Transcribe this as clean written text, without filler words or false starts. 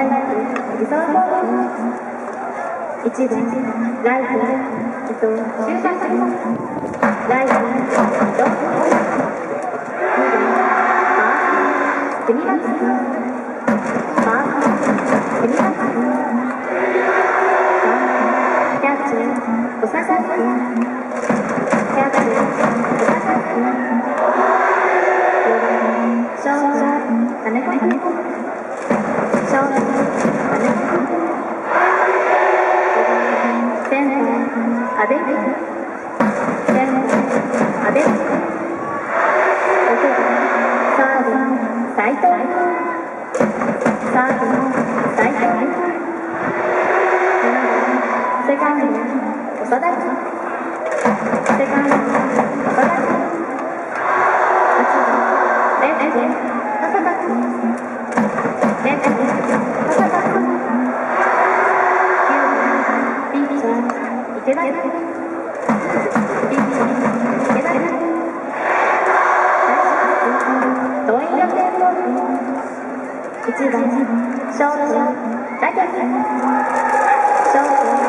回復理想攻撃1番ライフ終盤ライフド2番組みます組みますキャッチおささすキャッチおささすショート跳ね込みショート跳ね込みセンターアベックセンターアベックサード斉藤サード斉藤セカンド長田セカンド長田レフト笹田レフト笹田9番ピッチャー池田ピッチャー池田桐蔭学園高校1番ショートラケットショート